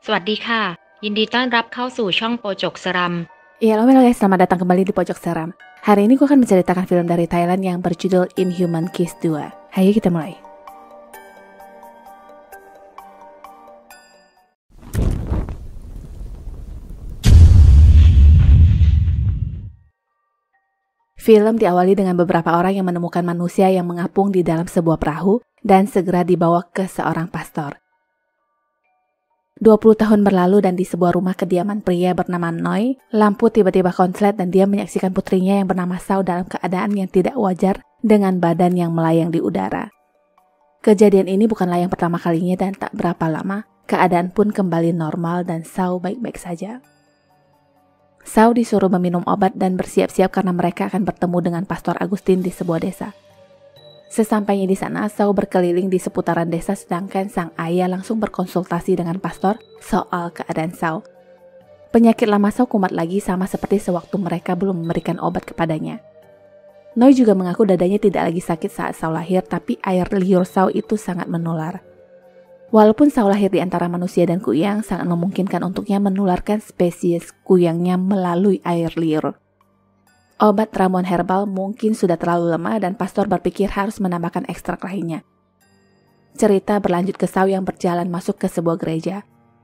สวัสดีค่ะยินดีต้อนรับเข้าสู่ช่องโปจกสรัม Ya, halo guys, selamat datang kembali di Pojok Seram. Hari ini gue akan menceritakan film dari Thailand yang berjudul Inhuman Kiss 2. Ayo kita mulai. Film diawali dengan beberapa orang yang menemukan manusia yang mengapung di dalam sebuah perahu dan segera dibawa ke seorang pastor. 20 tahun berlalu dan di sebuah rumah kediaman pria bernama Noi, lampu tiba-tiba konslet dan dia menyaksikan putrinya yang bernama Sao dalam keadaan yang tidak wajar dengan badan yang melayang di udara. Kejadian ini bukanlah yang pertama kalinya dan tak berapa lama, keadaan pun kembali normal dan Sao baik-baik saja. Sao disuruh meminum obat dan bersiap-siap karena mereka akan bertemu dengan Pastor Agustin di sebuah desa. Sesampainya di sana, Sao berkeliling di seputaran desa sedangkan sang ayah langsung berkonsultasi dengan pastor soal keadaan Sao. Penyakit lama Sao kumat lagi sama seperti sewaktu mereka belum memberikan obat kepadanya. Noi juga mengaku dadanya tidak lagi sakit saat Sao lahir, tapi air liur Sao itu sangat menular. Walaupun Sao lahir di antara manusia dan kuyang, sangat memungkinkan untuknya menularkan spesies kuyangnya melalui air liur. Obat ramuan herbal mungkin sudah terlalu lemah dan pastor berpikir harus menambahkan ekstrak lainnya. Cerita berlanjut ke Sao yang berjalan masuk ke sebuah gereja.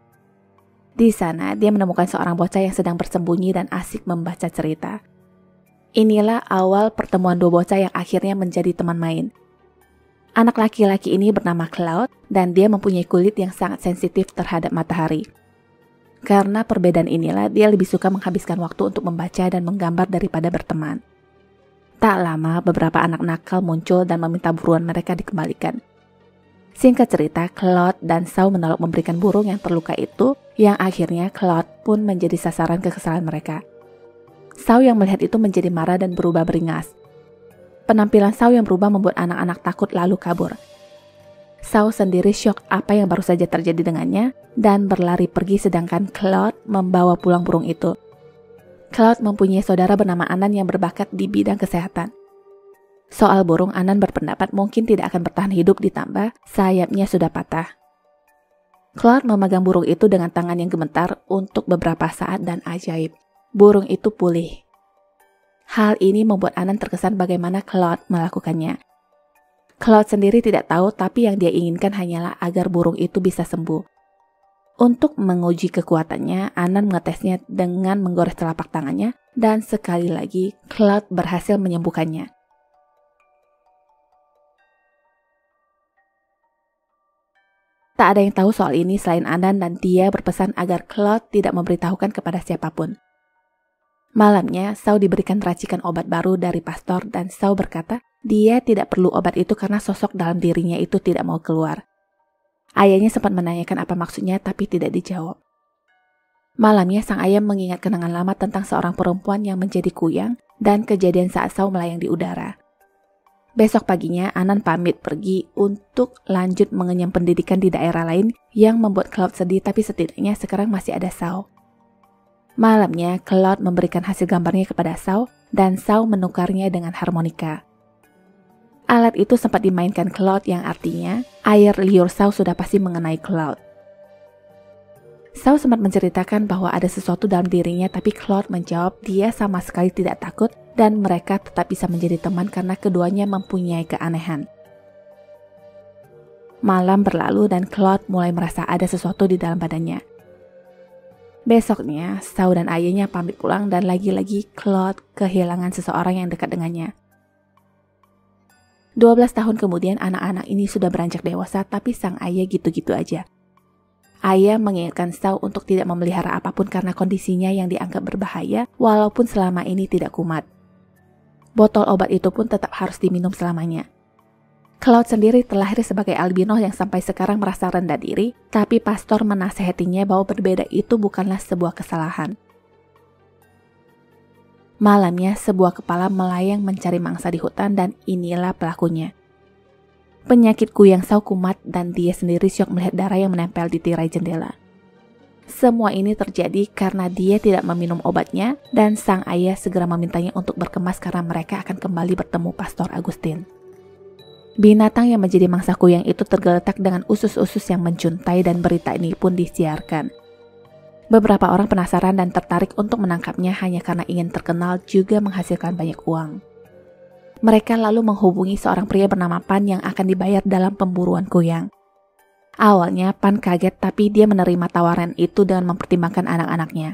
Di sana, dia menemukan seorang bocah yang sedang bersembunyi dan asik membaca cerita. Inilah awal pertemuan dua bocah yang akhirnya menjadi teman main. Anak laki-laki ini bernama Cloud dan dia mempunyai kulit yang sangat sensitif terhadap matahari. Karena perbedaan inilah dia lebih suka menghabiskan waktu untuk membaca dan menggambar daripada berteman. Tak lama beberapa anak nakal muncul dan meminta buruan mereka dikembalikan. Singkat cerita, Cloud dan Sao menolak memberikan burung yang terluka itu, yang akhirnya Cloud pun menjadi sasaran kekesalan mereka. Sao yang melihat itu menjadi marah dan berubah beringas. Penampilan Sao yang berubah membuat anak-anak takut lalu kabur. Sao sendiri syok apa yang baru saja terjadi dengannya dan berlari pergi sedangkan Cloud membawa pulang burung itu. Cloud mempunyai saudara bernama Anan yang berbakat di bidang kesehatan. Soal burung, Anan berpendapat mungkin tidak akan bertahan hidup ditambah sayapnya sudah patah. Cloud memegang burung itu dengan tangan yang gemetar untuk beberapa saat dan ajaib, burung itu pulih. Hal ini membuat Anan terkesan bagaimana Cloud melakukannya. Cloud sendiri tidak tahu, tapi yang dia inginkan hanyalah agar burung itu bisa sembuh. Untuk menguji kekuatannya, Anan mengetesnya dengan menggores telapak tangannya, dan sekali lagi Cloud berhasil menyembuhkannya. Tak ada yang tahu soal ini selain Anan dan dia berpesan agar Cloud tidak memberitahukan kepada siapapun. Malamnya, Sao diberikan racikan obat baru dari pastor dan Sao berkata dia tidak perlu obat itu karena sosok dalam dirinya itu tidak mau keluar. Ayahnya sempat menanyakan apa maksudnya tapi tidak dijawab. Malamnya, sang ayah mengingat kenangan lama tentang seorang perempuan yang menjadi kuyang dan kejadian saat Sao melayang di udara. Besok paginya, Anan pamit pergi untuk lanjut mengenyam pendidikan di daerah lain yang membuat Cloud sedih tapi setidaknya sekarang masih ada Sao. Malamnya, Cloud memberikan hasil gambarnya kepada Sao dan Sao menukarnya dengan harmonika. Alat itu sempat dimainkan Cloud yang artinya air liur Sao sudah pasti mengenai Cloud. Sao sempat menceritakan bahwa ada sesuatu dalam dirinya tapi Cloud menjawab dia sama sekali tidak takut dan mereka tetap bisa menjadi teman karena keduanya mempunyai keanehan. Malam berlalu dan Cloud mulai merasa ada sesuatu di dalam badannya. Besoknya, Sao dan ayahnya pamit pulang dan lagi-lagi Cloud kehilangan seseorang yang dekat dengannya. 12 tahun kemudian anak-anak ini sudah beranjak dewasa tapi sang ayah gitu-gitu aja. Ayah mengingatkan Sao untuk tidak memelihara apapun karena kondisinya yang dianggap berbahaya walaupun selama ini tidak kumat. Botol obat itu pun tetap harus diminum selamanya. Cloud sendiri terlahir sebagai albino yang sampai sekarang merasa rendah diri, tapi pastor menasehatinya bahwa berbeda itu bukanlah sebuah kesalahan. Malamnya, sebuah kepala melayang mencari mangsa di hutan dan inilah pelakunya. Penyakit kuyang Sao kumat dan dia sendiri syok melihat darah yang menempel di tirai jendela. Semua ini terjadi karena dia tidak meminum obatnya dan sang ayah segera memintanya untuk berkemas karena mereka akan kembali bertemu Pastor Agustin. Binatang yang menjadi mangsa kuyang itu tergeletak dengan usus-usus yang menjuntai dan berita ini pun disiarkan. Beberapa orang penasaran dan tertarik untuk menangkapnya hanya karena ingin terkenal juga menghasilkan banyak uang. Mereka lalu menghubungi seorang pria bernama Pan yang akan dibayar dalam pemburuan kuyang. Awalnya Pan kaget, tapi dia menerima tawaran itu dengan mempertimbangkan anak-anaknya.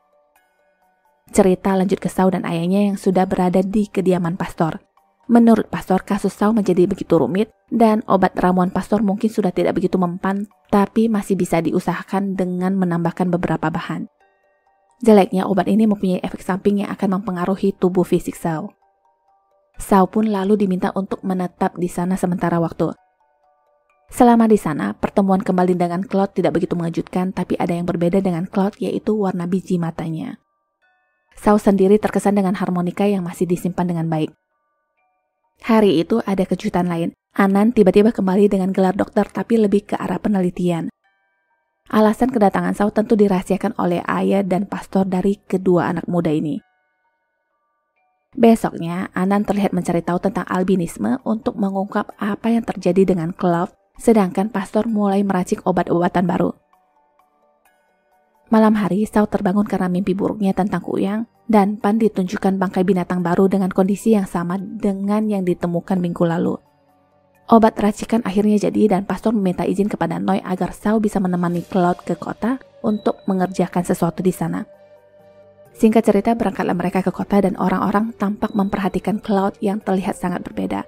Cerita lanjut ke Saw dan ayahnya yang sudah berada di kediaman pastor. Menurut pastor, kasus Saw menjadi begitu rumit dan obat ramuan pastor mungkin sudah tidak begitu mempan, tapi masih bisa diusahakan dengan menambahkan beberapa bahan. Jeleknya, obat ini mempunyai efek samping yang akan mempengaruhi tubuh fisik Saw. Saw pun lalu diminta untuk menetap di sana sementara waktu. Selama di sana, pertemuan kembali dengan Claude tidak begitu mengejutkan, tapi ada yang berbeda dengan Claude, yaitu warna biji matanya. Saw sendiri terkesan dengan harmonika yang masih disimpan dengan baik. Hari itu ada kejutan lain. Anand tiba-tiba kembali dengan gelar dokter, tapi lebih ke arah penelitian. Alasan kedatangan Saw tentu dirahasiakan oleh ayah dan pastor dari kedua anak muda ini. Besoknya, Anand terlihat mencari tahu tentang albinisme untuk mengungkap apa yang terjadi dengan Claude, sedangkan pastor mulai meracik obat-obatan baru. Malam hari, Saw terbangun karena mimpi buruknya tentang kuyang, dan Pan ditunjukkan bangkai binatang baru dengan kondisi yang sama dengan yang ditemukan minggu lalu. Obat racikan akhirnya jadi dan pastor meminta izin kepada Noi agar Saw bisa menemani Claude ke kota untuk mengerjakan sesuatu di sana. Singkat cerita, berangkatlah mereka ke kota dan orang-orang tampak memperhatikan Claude yang terlihat sangat berbeda.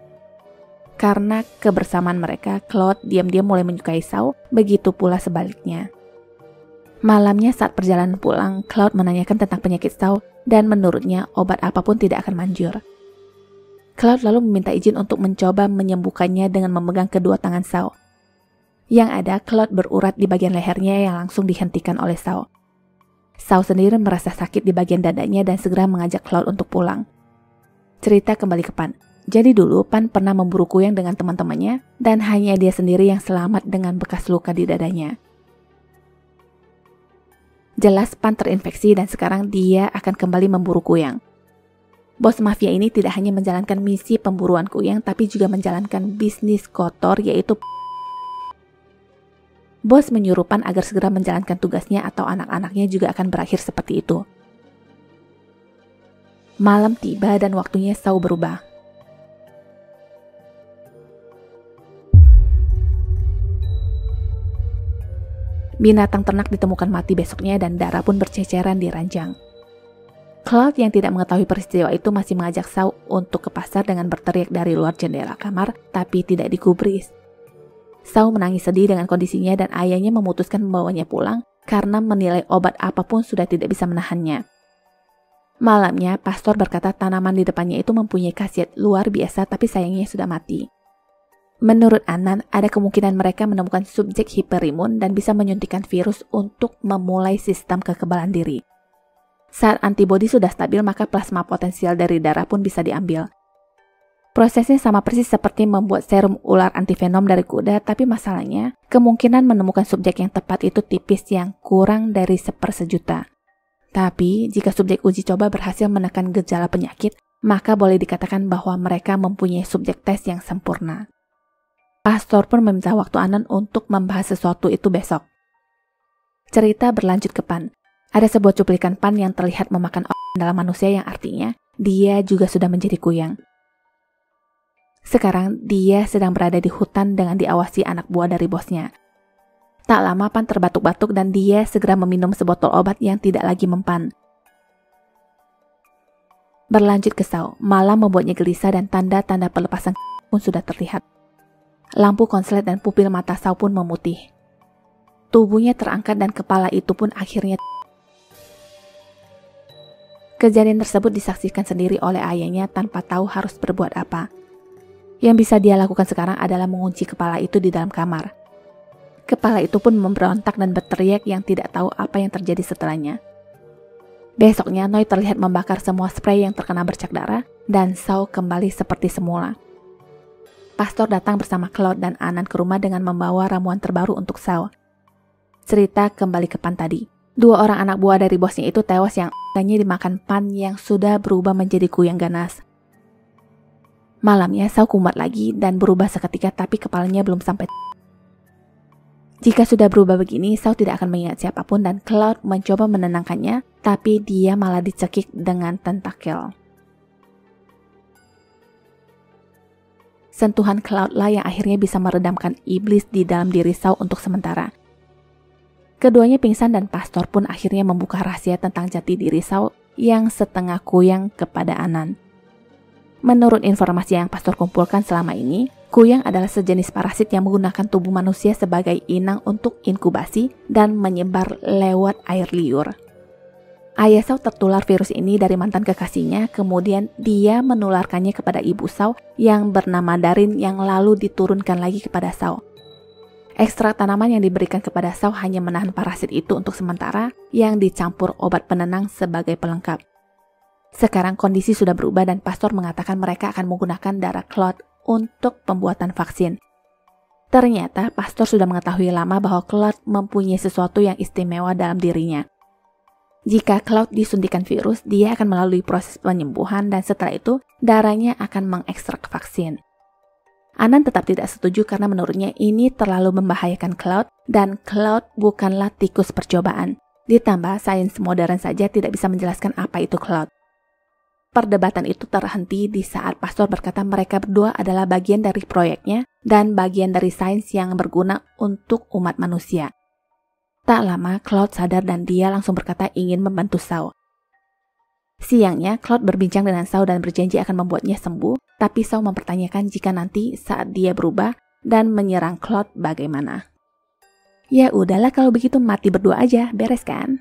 Karena kebersamaan mereka, Claude diam-diam mulai menyukai Saw, begitu pula sebaliknya. Malamnya saat perjalanan pulang, Claude menanyakan tentang penyakit Saw dan menurutnya obat apapun tidak akan manjur. Claude lalu meminta izin untuk mencoba menyembuhkannya dengan memegang kedua tangan Saw. Yang ada, Claude berurat di bagian lehernya yang langsung dihentikan oleh Saw. Saw sendiri merasa sakit di bagian dadanya dan segera mengajak Claude untuk pulang. Cerita kembali ke Pan. Jadi dulu Pan pernah memburu kuyang dengan teman-temannya dan hanya dia sendiri yang selamat dengan bekas luka di dadanya. Jelas Pan terinfeksi dan sekarang dia akan kembali memburu kuyang. Bos mafia ini tidak hanya menjalankan misi pemburuan kuyang, tapi juga menjalankan bisnis kotor, yaitu bos menyuruh Pan agar segera menjalankan tugasnya atau anak-anaknya juga akan berakhir seperti itu. Malam tiba dan waktunya Saw berubah. Binatang ternak ditemukan mati besoknya dan darah pun berceceran di ranjang. Claude yang tidak mengetahui peristiwa itu masih mengajak Saw untuk ke pasar dengan berteriak dari luar jendela kamar, tapi tidak digubris. Saw menangis sedih dengan kondisinya dan ayahnya memutuskan membawanya pulang karena menilai obat apapun sudah tidak bisa menahannya. Malamnya, pastor berkata tanaman di depannya itu mempunyai khasiat luar biasa, tapi sayangnya sudah mati. Menurut Anand, ada kemungkinan mereka menemukan subjek hiperimun dan bisa menyuntikkan virus untuk memulai sistem kekebalan diri. Saat antibodi sudah stabil, maka plasma potensial dari darah pun bisa diambil. Prosesnya sama persis seperti membuat serum ular antivenom dari kuda, tapi masalahnya, kemungkinan menemukan subjek yang tepat itu tipis, yang kurang dari 1/100.000. Tapi, jika subjek uji coba berhasil menekan gejala penyakit, maka boleh dikatakan bahwa mereka mempunyai subjek tes yang sempurna. Pastor pun meminta waktu Anand untuk membahas sesuatu itu besok. Cerita berlanjut ke Pan. Ada sebuah cuplikan Pan yang terlihat memakan orang dalam manusia, yang artinya dia juga sudah menjadi kuyang. Sekarang dia sedang berada di hutan dengan diawasi anak buah dari bosnya. Tak lama Pan terbatuk-batuk dan dia segera meminum sebotol obat yang tidak lagi mempan. Berlanjut ke Saw, malam membuatnya gelisah dan tanda-tanda pelepasan pun sudah terlihat. Lampu konslet dan pupil mata Saw pun memutih. Tubuhnya terangkat dan kepala itu pun akhirnya. Kejadian tersebut disaksikan sendiri oleh ayahnya tanpa tahu harus berbuat apa. Yang bisa dia lakukan sekarang adalah mengunci kepala itu di dalam kamar. Kepala itu pun memberontak dan berteriak yang tidak tahu apa yang terjadi setelahnya. Besoknya Noi terlihat membakar semua spray yang terkena bercak darah dan Saw kembali seperti semula. Pastor datang bersama Claude dan Anand ke rumah dengan membawa ramuan terbaru untuk Saw. Cerita kembali ke Pan tadi. 2 orang anak buah dari bosnya itu tewas yang hanya dimakan Pan yang sudah berubah menjadi kuyang ganas. Malamnya Saw kumat lagi dan berubah seketika, tapi kepalanya belum sampai. Jika sudah berubah begini, Saw tidak akan mengingat siapapun dan Cloud mencoba menenangkannya, tapi dia malah dicekik dengan tentakel. Sentuhan Cloud lah yang akhirnya bisa meredamkan iblis di dalam diri Saw untuk sementara. Keduanya pingsan dan pastor pun akhirnya membuka rahasia tentang jati diri Saw yang setengah kuyang kepada Anan. Menurut informasi yang pastor kumpulkan selama ini, kuyang adalah sejenis parasit yang menggunakan tubuh manusia sebagai inang untuk inkubasi dan menyebar lewat air liur. Ayah Saw tertular virus ini dari mantan kekasihnya, kemudian dia menularkannya kepada ibu Saw yang bernama Darin yang lalu diturunkan lagi kepada Saw. Ekstrak tanaman yang diberikan kepada Saw hanya menahan parasit itu untuk sementara, yang dicampur obat penenang sebagai pelengkap. Sekarang kondisi sudah berubah dan pastor mengatakan mereka akan menggunakan darah Cloud untuk pembuatan vaksin. Ternyata pastor sudah mengetahui lama bahwa Cloud mempunyai sesuatu yang istimewa dalam dirinya. Jika Cloud disuntikan virus, dia akan melalui proses penyembuhan dan setelah itu darahnya akan mengekstrak vaksin. Anan tetap tidak setuju karena menurutnya ini terlalu membahayakan Cloud dan Cloud bukanlah tikus percobaan. Ditambah sains modern saja tidak bisa menjelaskan apa itu Cloud. Perdebatan itu terhenti di saat pastor berkata mereka berdua adalah bagian dari proyeknya dan bagian dari sains yang berguna untuk umat manusia. Tak lama Cloud sadar dan dia langsung berkata ingin membantu Saw. Siangnya Cloud berbincang dengan Saw dan berjanji akan membuatnya sembuh, tapi Saw mempertanyakan jika nanti saat dia berubah dan menyerang Cloud bagaimana. Ya udahlah kalau begitu mati berdua aja, beres kan?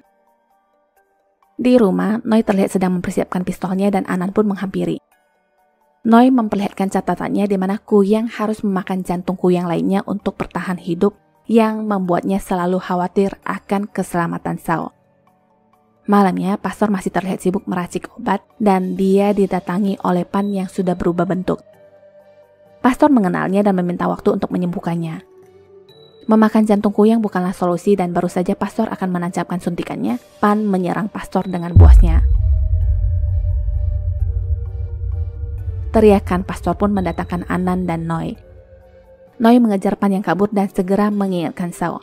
Di rumah, Noi terlihat sedang mempersiapkan pistolnya dan Anan pun menghampiri. Noi memperlihatkan catatannya di mana Kuyang harus memakan jantung Kuyang lainnya untuk bertahan hidup yang membuatnya selalu khawatir akan keselamatan Saw. Malamnya, pastor masih terlihat sibuk meracik obat dan dia didatangi oleh Pan yang sudah berubah bentuk. Pastor mengenalnya dan meminta waktu untuk menyembuhkannya. Memakan jantung Kuyang bukanlah solusi dan baru saja pastor akan menancapkan suntikannya, Pan menyerang pastor dengan buasnya. Teriakan pastor pun mendatangkan Anan dan Noi. Noi mengejar Pan yang kabur dan segera mengingatkan Saw.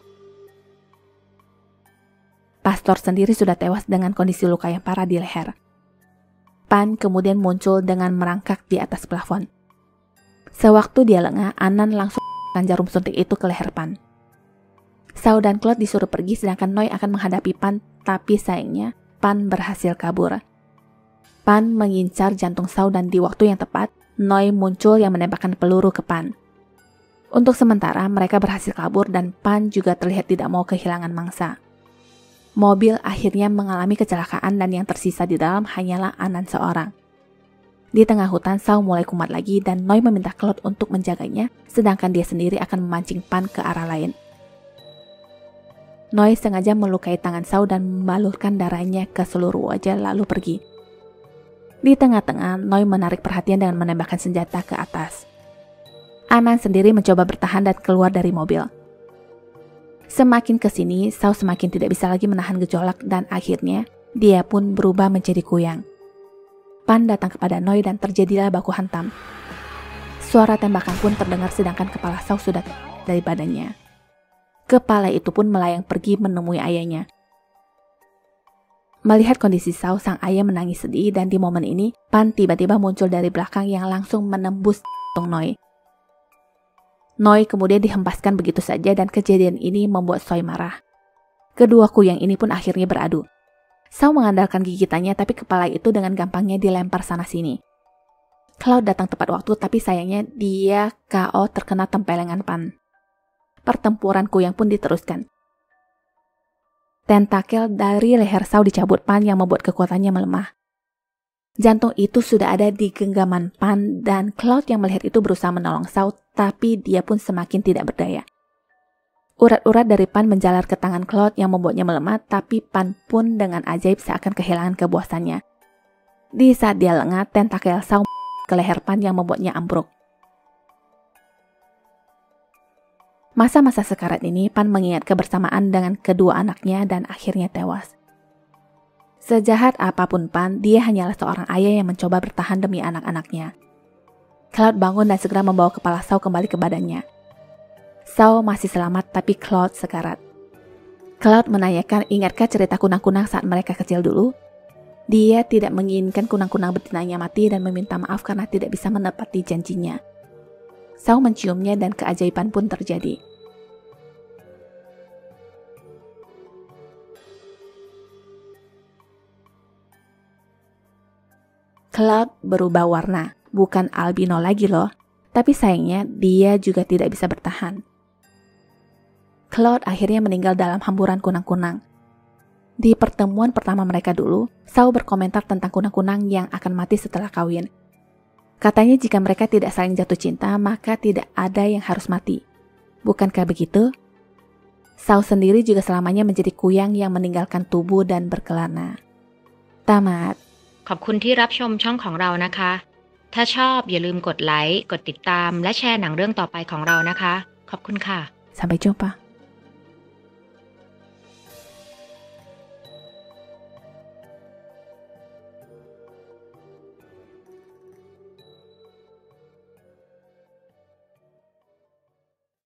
Pastor sendiri sudah tewas dengan kondisi luka yang parah di leher. Pan kemudian muncul dengan merangkak di atas plafon. Sewaktu dia lengah, Anan langsung menempelkan jarum suntik itu ke leher Pan. Saw dan Cloud disuruh pergi sedangkan Noi akan menghadapi Pan, tapi sayangnya Pan berhasil kabur. Pan mengincar jantung Saw dan di waktu yang tepat, Noi muncul yang menembakkan peluru ke Pan. Untuk sementara mereka berhasil kabur dan Pan juga terlihat tidak mau kehilangan mangsa. Mobil akhirnya mengalami kecelakaan dan yang tersisa di dalam hanyalah Anan seorang. Di tengah hutan, Saw mulai kumat lagi dan Noi meminta Cloud untuk menjaganya, sedangkan dia sendiri akan memancing Pan ke arah lain. Noi sengaja melukai tangan Saw dan membalurkan darahnya ke seluruh wajah lalu pergi. Di tengah-tengah, Noi menarik perhatian dengan menembakkan senjata ke atas. Anan sendiri mencoba bertahan dan keluar dari mobil. Semakin kesini, Saw semakin tidak bisa lagi menahan gejolak dan akhirnya dia pun berubah menjadi Kuyang. Pan datang kepada Noi dan terjadilah baku hantam. Suara tembakan pun terdengar sedangkan kepala Saw sudah dari badannya. Kepala itu pun melayang pergi menemui ayahnya. Melihat kondisi Saw, sang ayah menangis sedih dan di momen ini Pan tiba-tiba muncul dari belakang yang langsung menembus jantung Noi. Noi kemudian dihempaskan begitu saja dan kejadian ini membuat Soy marah. Kedua Kuyang ini pun akhirnya beradu. Saw mengandalkan gigitannya tapi kepala itu dengan gampangnya dilempar sana-sini. Cloud datang tepat waktu tapi sayangnya dia KO terkena tempelengan Pan. Pertempuran Kuyang pun diteruskan. Tentakel dari leher Saw dicabut Pan yang membuat kekuatannya melemah. Jantung itu sudah ada di genggaman Pan dan Cloud yang melihat itu berusaha menolong Saw, tapi dia pun semakin tidak berdaya. Urat-urat dari Pan menjalar ke tangan Cloud yang membuatnya melemah, tapi Pan pun dengan ajaib seakan kehilangan kepuasannya. Di saat dia lengah, tentakel Saw ke leher Pan yang membuatnya ambruk. Masa-masa sekarat ini, Pan mengingat kebersamaan dengan kedua anaknya dan akhirnya tewas. Sejahat apapun Pan, dia hanyalah seorang ayah yang mencoba bertahan demi anak-anaknya. Cloud bangun dan segera membawa kepala Saw kembali ke badannya. Sao masih selamat tapi Claude sekarat. Claude menanyakan ingatkah cerita kunang-kunang saat mereka kecil dulu? Dia tidak menginginkan kunang-kunang betinanya mati dan meminta maaf karena tidak bisa menepati janjinya. Sao menciumnya dan keajaiban pun terjadi. Claude berubah warna, bukan albino lagi loh. Tapi sayangnya dia juga tidak bisa bertahan. Claude akhirnya meninggal dalam hamburan kunang-kunang. Di pertemuan pertama mereka dulu, Sao berkomentar tentang kunang-kunang yang akan mati setelah kawin. Katanya jika mereka tidak saling jatuh cinta, maka tidak ada yang harus mati. Bukankah begitu? Sao sendiri juga selamanya menjadi kuyang yang meninggalkan tubuh dan berkelana. Tamat. ขอบคุณที่รับชมช่องของเรานะคะ ถ้าชอบอย่าลืมกดไลค์ กดติดตาม และแชร์หนังเรื่องต่อไปของเรานะคะ ขอบคุณค่ะ Sampai jumpa.